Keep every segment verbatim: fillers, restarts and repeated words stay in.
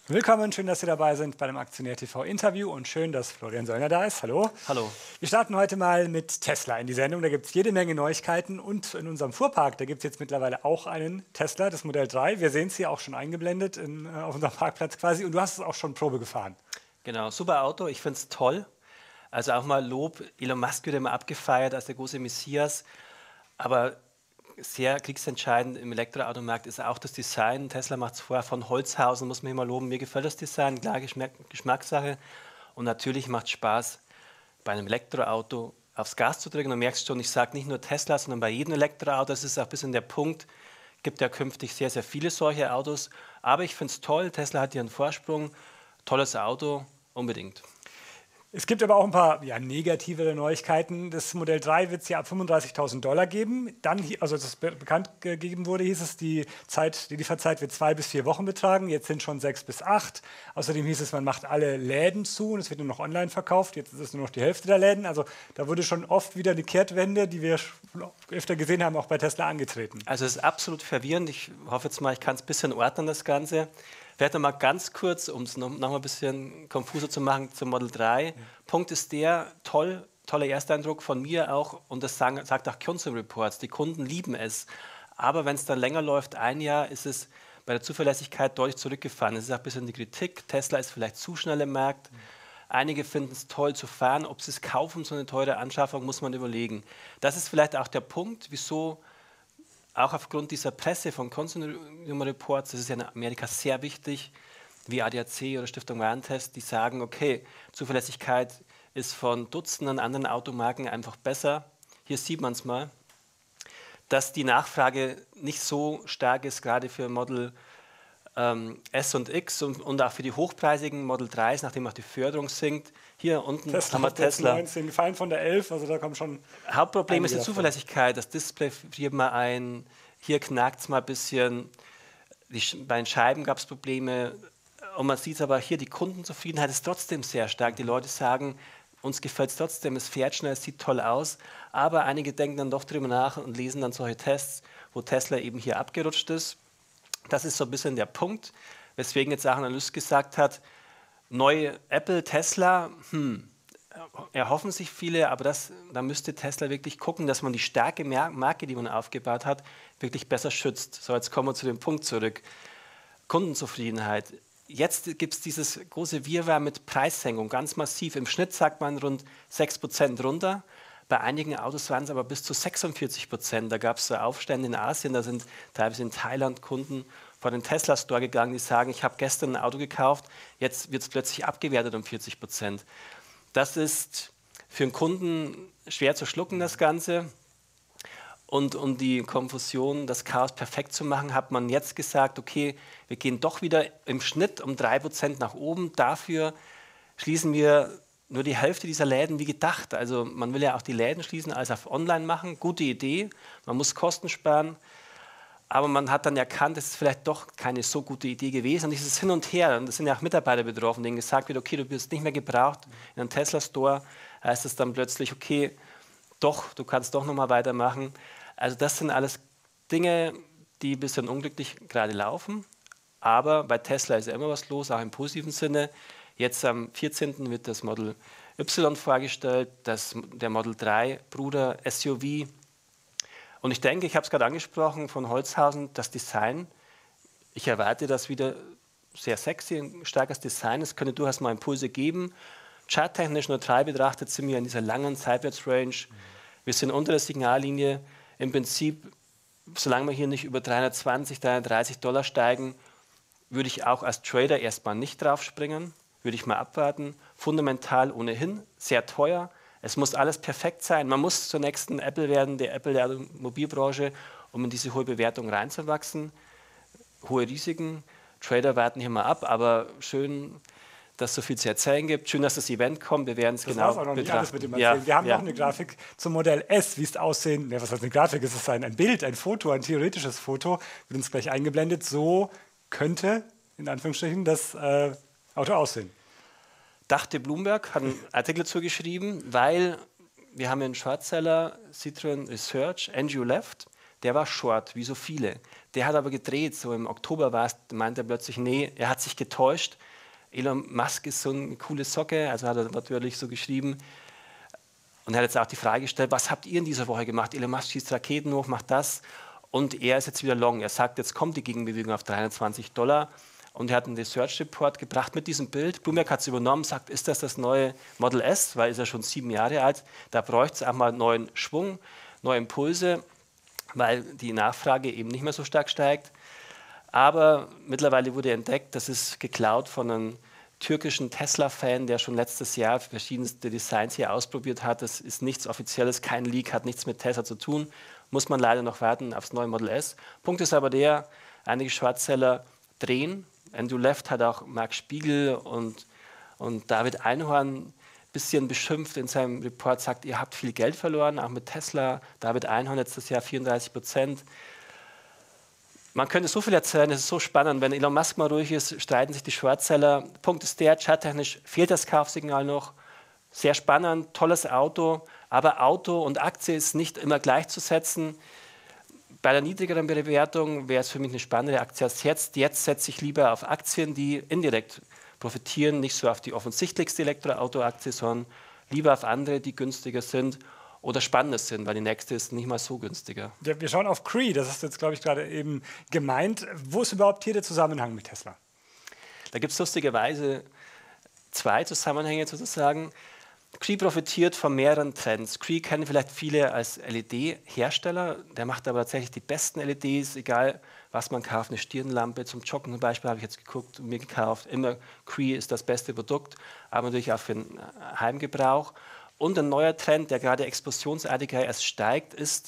Willkommen, schön, dass Sie dabei sind bei dem Aktionär T V-Interview und schön, dass Florian Söllner da ist. Hallo. Hallo. Wir starten heute mal mit Tesla in die Sendung. Da gibt es jede Menge Neuigkeiten und in unserem Fuhrpark, da gibt es jetzt mittlerweile auch einen Tesla, das Modell drei. Wir sehen es hier auch schon eingeblendet in, äh, auf unserem Parkplatz quasi und du hast es auch schon Probe gefahren. Genau, super Auto, ich finde es toll. Also auch mal Lob, Elon Musk wird immer abgefeiert als der große Messias, aber sehr kriegsentscheidend im Elektroautomarkt ist auch das Design. Tesla macht es vorher von Holzhausen, muss man immer loben. Mir gefällt das Design, klar, Geschmack, Geschmackssache. Und natürlich macht es Spaß, bei einem Elektroauto aufs Gas zu drücken. Du merkst schon, ich sage nicht nur Tesla, sondern bei jedem Elektroauto, das ist auch ein bisschen der Punkt, gibt ja künftig sehr, sehr viele solche Autos. Aber ich finde es toll, Tesla hat hier einen Vorsprung, tolles Auto, unbedingt. Es gibt aber auch ein paar ja, negativere Neuigkeiten. Das Modell drei wird es ja ab fünfunddreißigtausend Dollar geben. Dann, also als es be bekannt gegeben wurde, hieß es, die, Zeit, die Lieferzeit wird zwei bis vier Wochen betragen. Jetzt sind schon sechs bis acht. Außerdem hieß es, man macht alle Läden zu und es wird nur noch online verkauft. Jetzt ist es nur noch die Hälfte der Läden. Also da wurde schon oft wieder eine Kehrtwende, die wir öfter gesehen haben, auch bei Tesla angetreten. Also es ist absolut verwirrend. Ich hoffe jetzt mal, ich kann es ein bisschen ordnen, das Ganze. Vielleicht noch mal ganz kurz, um es noch, noch mal ein bisschen konfuser zu machen, zum Model drei. Ja. Punkt ist der, toll, toller Ersteindruck von mir auch, und das sagen, sagt auch Consumer Reports, die Kunden lieben es. Aber wenn es dann länger läuft, ein Jahr, ist es bei der Zuverlässigkeit deutlich zurückgefahren. Es ist auch ein bisschen die Kritik, Tesla ist vielleicht zu schnell im Markt. Mhm. Einige finden es toll zu fahren, ob sie es kaufen, so eine teure Anschaffung, muss man überlegen. Das ist vielleicht auch der Punkt, wieso auch aufgrund dieser Presse von Consumer Reports, das ist ja in Amerika sehr wichtig, wie A D A C oder Stiftung Warentest, die sagen, okay, Zuverlässigkeit ist von Dutzenden anderen Automarken einfach besser. Hier sieht man es mal, dass die Nachfrage nicht so stark ist, gerade für Model ähm, S und X und, und auch für die hochpreisigen Model dreis, nachdem auch die Förderung sinkt. Hier unten Tesla haben wir Tesla. neunzehn, gefallen von der elf, also da kommt schon. Hauptproblem ist die Zuverlässigkeit. Das Display friert mal ein. Hier knackt es mal ein bisschen. Die, bei den Scheiben gab es Probleme. Und man sieht es aber hier, die Kundenzufriedenheit ist trotzdem sehr stark. Die Leute sagen, uns gefällt es trotzdem, es fährt schnell, es sieht toll aus. Aber einige denken dann doch drüber nach und lesen dann solche Tests, wo Tesla eben hier abgerutscht ist. Das ist so ein bisschen der Punkt, weswegen jetzt auch ein Analyst gesagt hat, neue Apple, Tesla, hm, erhoffen sich viele, aber das, da müsste Tesla wirklich gucken, dass man die starke Marke, die man aufgebaut hat, wirklich besser schützt. So, jetzt kommen wir zu dem Punkt zurück. Kundenzufriedenheit. Jetzt gibt es dieses große Wirrwarr mit Preissenkung, ganz massiv. Im Schnitt sagt man rund sechs Prozent runter. Bei einigen Autos waren es aber bis zu sechsundvierzig Prozent. Da gab es so Aufstände in Asien, da sind teilweise in Thailand Kunden vor den Tesla-Store gegangen, die sagen, ich habe gestern ein Auto gekauft, jetzt wird es plötzlich abgewertet um vierzig Prozent. Das ist für einen Kunden schwer zu schlucken, das Ganze. Und um die Konfusion, das Chaos perfekt zu machen, hat man jetzt gesagt, okay, wir gehen doch wieder im Schnitt um drei Prozent nach oben. Dafür schließen wir nur die Hälfte dieser Läden wie gedacht. Also man will ja auch die Läden schließen, alles auf Online machen. Gute Idee, man muss Kosten sparen. Aber man hat dann erkannt, es ist vielleicht doch keine so gute Idee gewesen. Und dieses Hin und Her, und das sind ja auch Mitarbeiter betroffen, denen gesagt wird, okay, du bist nicht mehr gebraucht. In einem Tesla-Store heißt es dann plötzlich, okay, doch, du kannst doch nochmal weitermachen. Also das sind alles Dinge, die ein bisschen unglücklich gerade laufen. Aber bei Tesla ist ja immer was los, auch im positiven Sinne. Jetzt am vierzehnten wird das Model Y vorgestellt, das, der Model drei Bruder S U V. Und ich denke, ich habe es gerade angesprochen, von Holzhausen, das Design, ich erwarte das wieder sehr sexy, ein starkes Design. Es könnte durchaus mal Impulse geben. Charttechnisch neutral betrachtet sind wir in dieser langen Seitwärtsrange. Wir sind unter der Signallinie. Im Prinzip, solange wir hier nicht über dreihundertzwanzig, dreihundertdreißig Dollar steigen, würde ich auch als Trader erstmal nicht drauf springen. Würde ich mal abwarten. Fundamental ohnehin sehr teuer. Es muss alles perfekt sein. Man muss zur nächsten Apple werden, der Apple der Automobilbranche, um in diese hohe Bewertung reinzuwachsen. Hohe Risiken. Trader warten hier mal ab, aber schön, dass es so viel zu erzählen gibt. Schön, dass das Event kommt. Wir werden es genau auch noch betrachten. Nicht alles mit dem erzählen. Ja, wir haben ja noch eine Grafik zum Modell S, wie es aussehen. Ja, was heißt eine Grafik? Es ist ein, ein Bild, ein Foto, ein theoretisches Foto. Wird uns gleich eingeblendet. So könnte, in Anführungsstrichen, das äh, Auto aussehen. Dachte Bloomberg, hat einen Artikel zugeschrieben, weil wir haben einen Shortseller, Citroën Research, Andrew Left, der war short, wie so viele. Der hat aber gedreht, so im Oktober war es, meinte er plötzlich, nee, er hat sich getäuscht. Elon Musk ist so eine coole Socke, also hat er natürlich so geschrieben. Und er hat jetzt auch die Frage gestellt, was habt ihr in dieser Woche gemacht? Elon Musk schießt Raketen hoch, macht das. Und er ist jetzt wieder long. Er sagt, jetzt kommt die Gegenbewegung auf dreihundertzwanzig Dollar. Und er hat einen Research Report gebracht mit diesem Bild. Bloomberg hat es übernommen, sagt, ist das das neue Model S? Weil ist er schon sieben Jahre alt. Da bräuchte es auch mal neuen Schwung, neue Impulse, weil die Nachfrage eben nicht mehr so stark steigt. Aber mittlerweile wurde entdeckt, das ist geklaut von einem türkischen Tesla-Fan, der schon letztes Jahr verschiedenste Designs hier ausprobiert hat. Das ist nichts Offizielles, kein Leak, hat nichts mit Tesla zu tun. Muss man leider noch warten aufs neue Model S. Punkt ist aber der, einige Shortseller drehen. Andrew Left hat auch Marc Spiegel und, und David Einhorn ein bisschen beschimpft in seinem Report, sagt, ihr habt viel Geld verloren, auch mit Tesla. David Einhorn letztes Jahr vierunddreißig Prozent. Man könnte so viel erzählen, es ist so spannend. Wenn Elon Musk mal ruhig ist, streiten sich die Shortseller. Punkt ist der, charttechnisch fehlt das Kaufsignal noch. Sehr spannend, tolles Auto, aber Auto und Aktie ist nicht immer gleichzusetzen. Bei der niedrigeren Bewertung wäre es für mich eine spannende Aktie als jetzt. Jetzt setze ich lieber auf Aktien, die indirekt profitieren, nicht so auf die offensichtlichste Elektroauto-Aktie, sondern lieber auf andere, die günstiger sind oder spannender sind, weil die nächste ist nicht mal so günstiger. Ja, wir schauen auf Cree, das hast du jetzt, glaube ich, gerade eben gemeint. Wo ist überhaupt hier der Zusammenhang mit Tesla? Da gibt es lustigerweise zwei Zusammenhänge sozusagen. Cree profitiert von mehreren Trends. Cree kennen vielleicht viele als L E D-Hersteller, der macht aber tatsächlich die besten L E Ds, egal was man kauft. Eine Stirnlampe zum Joggen zum Beispiel habe ich jetzt geguckt und mir gekauft. Immer Cree ist das beste Produkt, aber natürlich auch für den Heimgebrauch. Und ein neuer Trend, der gerade explosionsartiger erst steigt, ist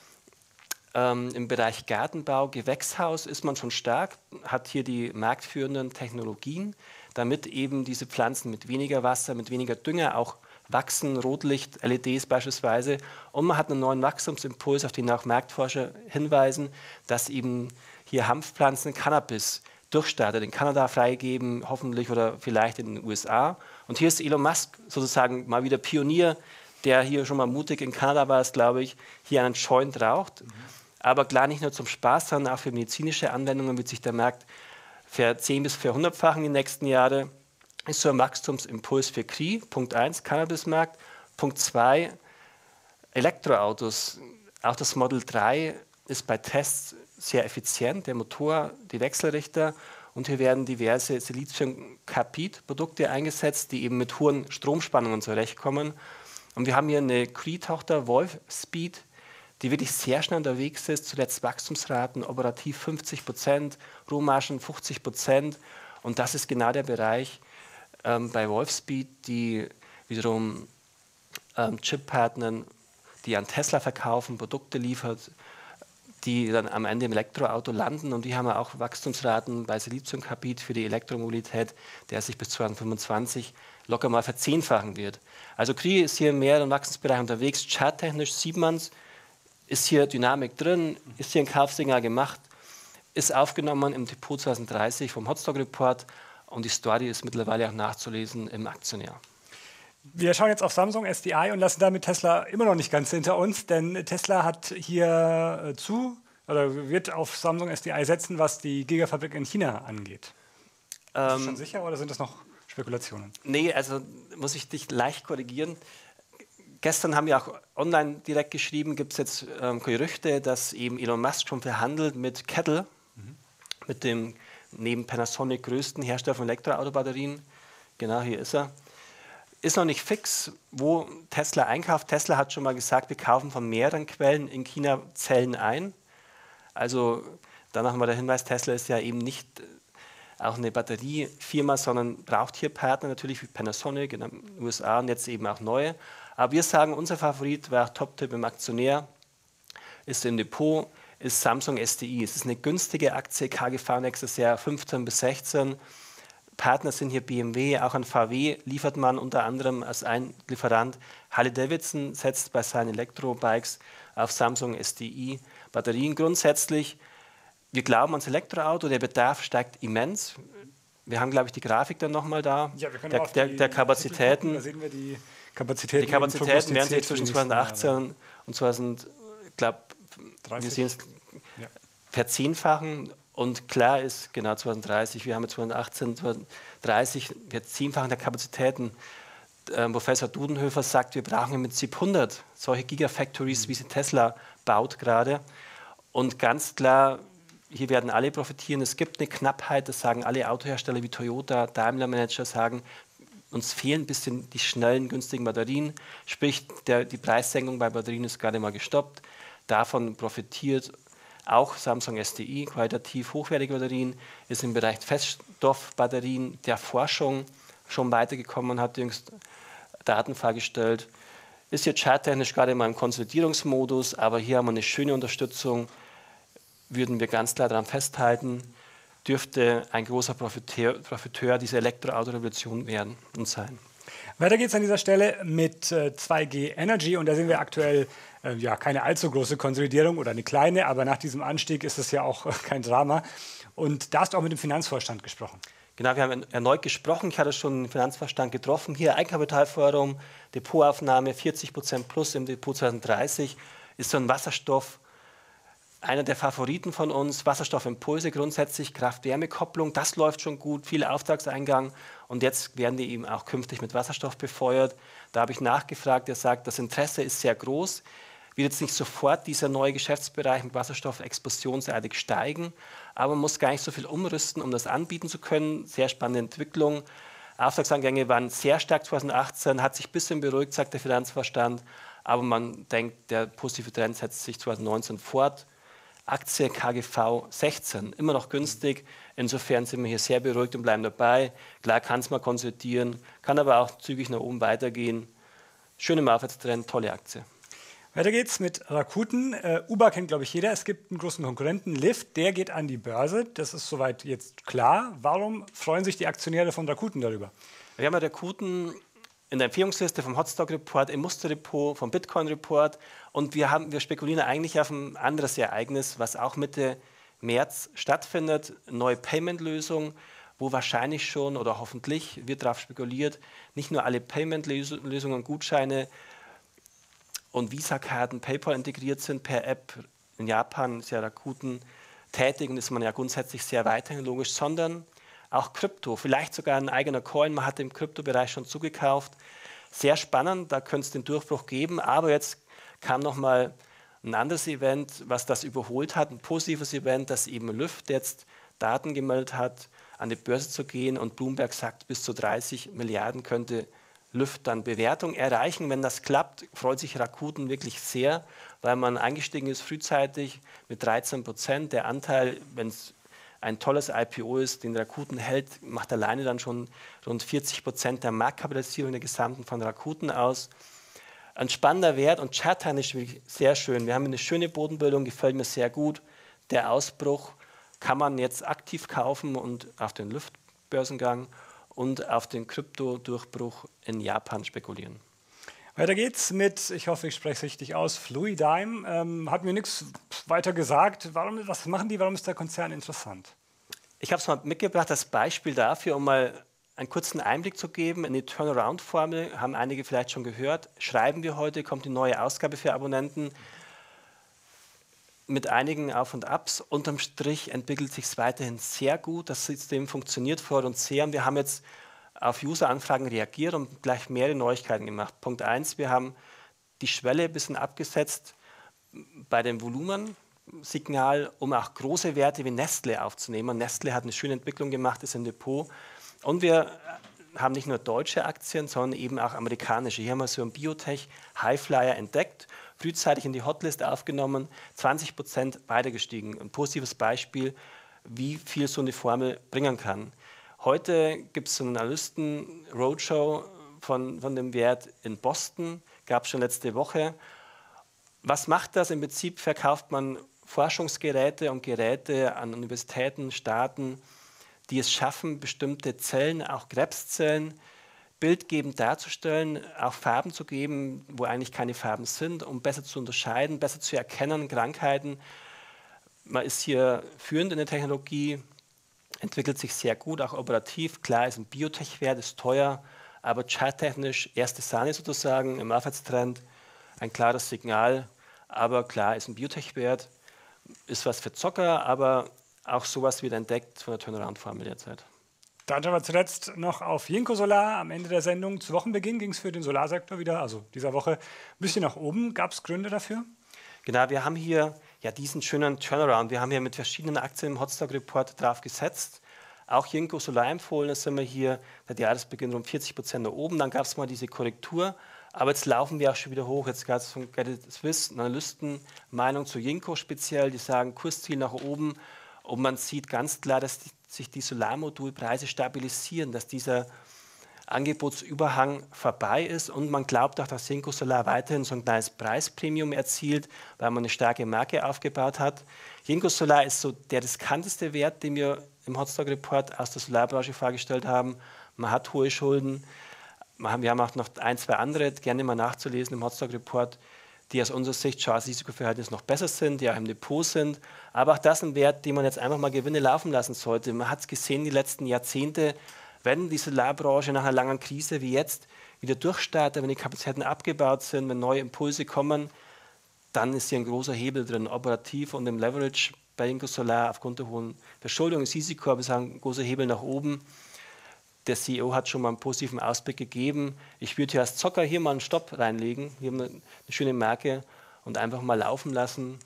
ähm, im Bereich Gartenbau, Gewächshaus ist man schon stark, hat hier die marktführenden Technologien, damit eben diese Pflanzen mit weniger Wasser, mit weniger Dünger auch wachsen, Rotlicht-L E Ds beispielsweise. Und man hat einen neuen Wachstumsimpuls, auf den auch Marktforscher hinweisen, dass eben hier Hanfpflanzen, Cannabis durchstartet, in Kanada freigeben, hoffentlich oder vielleicht in den U S A. Und hier ist Elon Musk sozusagen mal wieder Pionier, der hier schon mal mutig in Kanada war, glaube ich, hier einen Joint raucht. Mhm. Aber klar, nicht nur zum Spaß, sondern auch für medizinische Anwendungen wird sich der Markt verzehn- bis vierhundertfachen in den nächsten Jahren. Ist so ein Wachstumsimpuls für Cree. Punkt eins, Cannabismarkt. Punkt zwei, Elektroautos. Auch das Model drei ist bei Tests sehr effizient, der Motor, die Wechselrichter. Und hier werden diverse Siliziumkarbid-Produkte eingesetzt, die eben mit hohen Stromspannungen zurechtkommen. Und wir haben hier eine Cree-Tochter, Wolfspeed, die wirklich sehr schnell unterwegs ist, zuletzt Wachstumsraten, operativ fünfzig Prozent, Rohmargen fünfzig Prozent. Und das ist genau der Bereich ähm, bei Wolfspeed, die wiederum ähm, Chippartnern, die an Tesla verkaufen, Produkte liefert, die dann am Ende im Elektroauto landen. Und die haben auch Wachstumsraten bei Siliziumkarbid für die Elektromobilität, der sich bis zweitausendfünfundzwanzig locker mal verzehnfachen wird. Also Cree ist hier in mehreren Wachstumsbereichen unterwegs. Charttechnisch sieht man es, ist hier Dynamik drin, ist hier ein Kaufsignal gemacht, ist aufgenommen im Depot zwanzig dreißig vom Hotstock Report und die Story ist mittlerweile auch nachzulesen im Aktionär. Wir schauen jetzt auf Samsung S D I und lassen damit Tesla immer noch nicht ganz hinter uns, denn Tesla hat hier zu oder wird auf Samsung S D I setzen, was die Gigafabrik in China angeht. Ähm, ist das schon sicher oder sind das noch Spekulationen? Nee, also muss ich dich leicht korrigieren. Gestern haben wir auch online direkt geschrieben, gibt es jetzt ähm, Gerüchte, dass eben Elon Musk schon verhandelt mit Kettle, mhm. mit dem neben Panasonic größten Hersteller von Elektroautobatterien. Genau, hier ist er. Ist noch nicht fix, wo Tesla einkauft. Tesla hat schon mal gesagt, wir kaufen von mehreren Quellen in China Zellen ein. Also da nochmal der Hinweis, Tesla ist ja eben nicht auch eine Batteriefirma, sondern braucht hier Partner natürlich wie Panasonic in den U S A und jetzt eben auch neue. Aber wir sagen, unser Favorit war auch Top-Tipp im Aktionär, ist im Depot, ist Samsung S D I. Es ist eine günstige Aktie, K G V nächstes Jahr fünfzehn bis sechzehn. Partner sind hier B M W, auch an V W liefert man unter anderem als ein Lieferant. Harley-Davidson setzt bei seinen Elektrobikes auf Samsung S D I Batterien. Grundsätzlich, wir glauben ans Elektroauto, der Bedarf steigt immens. Wir haben, glaube ich, die Grafik dann nochmal da, ja, wir können der, auf der, die der Kapazitäten. Gucken, da sehen wir die Kapazitäten. Die Kapazitäten werden sich zwischen zweitausendachtzehn und zweitausendfünfundzwanzig, wir sehen es ja. verzehnfachen. Und klar ist, genau zwanzig dreißig, wir haben jetzt zwanzig achtzehn, zwanzig dreißig, wir verzehnfachen der Kapazitäten. Äh, Professor Dudenhöfer sagt, wir brauchen im Prinzip hundert solche Gigafactories, wie sie Tesla baut gerade. Und ganz klar, hier werden alle profitieren. Es gibt eine Knappheit, das sagen alle Autohersteller wie Toyota, Daimler Manager sagen, uns fehlen ein bisschen die schnellen, günstigen Batterien. Sprich, der, die Preissenkung bei Batterien ist gerade mal gestoppt. Davon profitiert auch Samsung S D I, qualitativ hochwertige Batterien, ist im Bereich Feststoffbatterien der Forschung schon weitergekommen, hat jüngst Daten vorgestellt. Ist jetzt charttechnisch gerade mal im Konsolidierungsmodus, aber hier haben wir eine schöne Unterstützung, würden wir ganz klar daran festhalten, dürfte ein großer Profiteur, Profiteur dieser Elektroautorevolution werden und sein. Weiter geht es an dieser Stelle mit äh, zwei G Energy und da sehen wir aktuell äh, ja, keine allzu große Konsolidierung oder eine kleine, aber nach diesem Anstieg ist es ja auch äh, kein Drama. Und da hast du auch mit dem Finanzvorstand gesprochen. Genau, wir haben erneut gesprochen. Ich hatte schon den Finanzvorstand getroffen. Hier Eigenkapitalförderung, Depotaufnahme vierzig Prozent plus im Depot zwanzig dreißig ist so ein Wasserstoff. Einer der Favoriten von uns, Wasserstoffimpulse grundsätzlich, Kraft-Wärme-Kopplung, das läuft schon gut, viel Auftragseingang und jetzt werden die eben auch künftig mit Wasserstoff befeuert. Da habe ich nachgefragt, er sagt, das Interesse ist sehr groß, wird jetzt nicht sofort dieser neue Geschäftsbereich mit Wasserstoff explosionsartig steigen, aber man muss gar nicht so viel umrüsten, um das anbieten zu können. Sehr spannende Entwicklung. Auftragseingänge waren sehr stark zwanzig achtzehn, hat sich ein bisschen beruhigt, sagt der Finanzvorstand, aber man denkt, der positive Trend setzt sich zwanzig neunzehn fort. Aktie K G V sechzehn, immer noch günstig. Insofern sind wir hier sehr beruhigt und bleiben dabei. Klar kann es mal konsolidieren, kann aber auch zügig nach oben weitergehen. Schön im Aufwärtstrend, tolle Aktie. Weiter geht's mit Rakuten. Äh, Uber kennt, glaube ich, jeder. Es gibt einen großen Konkurrenten, Lyft, der geht an die Börse. Das ist soweit jetzt klar. Warum freuen sich die Aktionäre von Rakuten darüber? Wir haben ja Rakuten in der Empfehlungsliste vom Hotstock Report, im Musterreport, vom Bitcoin Report und wir, haben, wir spekulieren eigentlich auf ein anderes Ereignis, was auch Mitte März stattfindet, neue Payment-Lösung, wo wahrscheinlich schon oder hoffentlich wird darauf spekuliert, nicht nur alle Payment-Lösungen, Gutscheine und Visa-Karten, PayPal integriert sind per App. In Japan ist ja Rakuten tätig und ist man ja grundsätzlich sehr weitertechnologisch, sondern auch Krypto, vielleicht sogar ein eigener Coin, man hat im Kryptobereich schon zugekauft. Sehr spannend, da könnte es den Durchbruch geben, aber jetzt kam nochmal ein anderes Event, was das überholt hat, ein positives Event, dass eben Lyft jetzt Daten gemeldet hat, an die Börse zu gehen und Bloomberg sagt, bis zu dreißig Milliarden könnte Lyft dann Bewertung erreichen. Wenn das klappt, freut sich Rakuten wirklich sehr, weil man eingestiegen ist frühzeitig mit dreizehn Prozent. Der Anteil, wenn es ein tolles I P O ist, den Rakuten hält, macht alleine dann schon rund vierzig Prozent der Marktkapitalisierung der gesamten von Rakuten aus. Ein spannender Wert und charttechnisch sehr schön. Wir haben eine schöne Bodenbildung, gefällt mir sehr gut. Der Ausbruch kann man jetzt aktiv kaufen und auf den Lyft-Börsengang und auf den Krypto-Durchbruch in Japan spekulieren. Weiter geht's mit, ich hoffe, ich spreche es richtig aus, Fluidime. Ähm, hat mir nichts weiter gesagt. Warum, was machen die? Warum ist der Konzern interessant? Ich habe es mal mitgebracht, das Beispiel dafür, um mal einen kurzen Einblick zu geben in die Turnaround-Formel. Haben einige vielleicht schon gehört. Schreiben wir heute, kommt die neue Ausgabe für Abonnenten mit einigen Auf und Abs. Unterm Strich entwickelt sich es weiterhin sehr gut. Das System funktioniert vor uns sehr. Und wir haben jetzt auf User-Anfragen reagiert und gleich mehrere Neuigkeiten gemacht. Punkt eins, wir haben die Schwelle ein bisschen abgesetzt bei dem Volumensignal, um auch große Werte wie Nestle aufzunehmen. Nestle hat eine schöne Entwicklung gemacht, ist im Depot. Und wir haben nicht nur deutsche Aktien, sondern eben auch amerikanische. Hier haben wir so einen Biotech Highflyer entdeckt, frühzeitig in die Hotlist aufgenommen, zwanzig Prozent weitergestiegen. Ein positives Beispiel, wie viel so eine Formel bringen kann. Heute gibt es so einen Analysten-Roadshow von, von dem Wert in Boston, gab es schon letzte Woche. Was macht das? Im Prinzip verkauft man Forschungsgeräte und Geräte an Universitäten, Staaten, die es schaffen, bestimmte Zellen, auch Krebszellen, bildgebend darzustellen, auch Farben zu geben, wo eigentlich keine Farben sind, um besser zu unterscheiden, besser zu erkennen, Krankheiten. Man ist hier führend in der Technologie, entwickelt sich sehr gut, auch operativ. Klar, ist ein Biotech-Wert, ist teuer, aber charttechnisch erste Sahne sozusagen im Aufwärtstrend, ein klares Signal, Aber klar, ist ein Biotech-Wert, ist was für Zocker, aber auch sowas wird entdeckt von der Turnaround-Formel derzeit. Dann schauen wir zuletzt noch auf Jinko Solar. Am Ende der Sendung zu Wochenbeginn ging es für den Solarsektor wieder, also dieser Woche, ein bisschen nach oben. Gab es Gründe dafür? Genau, wir haben hier ja diesen schönen Turnaround. Wir haben hier mit verschiedenen Aktien im Hotstock Report drauf gesetzt. Auch Jinko Solar empfohlen, da sind wir hier seit Jahresbeginn rund vierzig Prozent nach oben. Dann gab es mal diese Korrektur, aber jetzt laufen wir auch schon wieder hoch. Jetzt gab es von Credit Suisse eine Analystenmeinung zu Jinko speziell, die sagen Kursziel nach oben. Und man sieht ganz klar, dass die, sich die Solarmodulpreise stabilisieren, dass dieser Angebotsüberhang vorbei ist und man glaubt auch, dass Jinko Solar weiterhin so ein kleines Preispremium erzielt, weil man eine starke Marke aufgebaut hat. Jinko Solar ist so der riskanteste Wert, den wir im Hotstock Report aus der Solarbranche vorgestellt haben. Man hat hohe Schulden. Wir haben auch noch ein, zwei andere, gerne mal nachzulesen im Hotstock Report, die aus unserer Sicht Chance-Risiko-Verhältnis noch besser sind, die auch im Depot sind. Aber auch das ein Wert, den man jetzt einfach mal Gewinne laufen lassen sollte. Man hat es gesehen, die letzten Jahrzehnte, wenn die Solarbranche nach einer langen Krise wie jetzt wieder durchstartet, wenn die Kapazitäten abgebaut sind, wenn neue Impulse kommen, dann ist hier ein großer Hebel drin, operativ und im Leverage bei Jinko Solar aufgrund der hohen Verschuldung, das Risiko, aber wir sagen, ein großer Hebel nach oben. Der C E O hat schon mal einen positiven Ausblick gegeben. Ich würde hier als Zocker hier mal einen Stopp reinlegen, hier eine, eine schöne Marke und einfach mal laufen lassen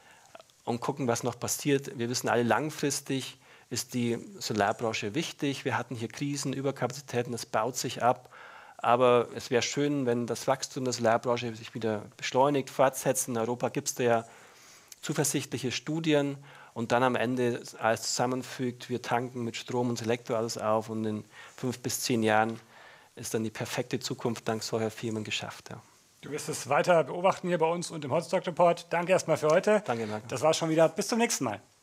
und gucken, was noch passiert. Wir wissen alle, langfristig ist die Solarbranche wichtig. Wir hatten hier Krisen, Überkapazitäten, das baut sich ab. Aber es wäre schön, wenn das Wachstum der Solarbranche sich wieder beschleunigt, fortsetzt. In Europa gibt es da ja zuversichtliche Studien und dann am Ende alles zusammenfügt. Wir tanken mit Strom und Elektroautos auf und in fünf bis zehn Jahren ist dann die perfekte Zukunft dank solcher Firmen geschafft. Ja. Du wirst es weiter beobachten hier bei uns und im Hotstock Report. Danke erstmal für heute. Danke, Marco. Das war schon wieder. Bis zum nächsten Mal.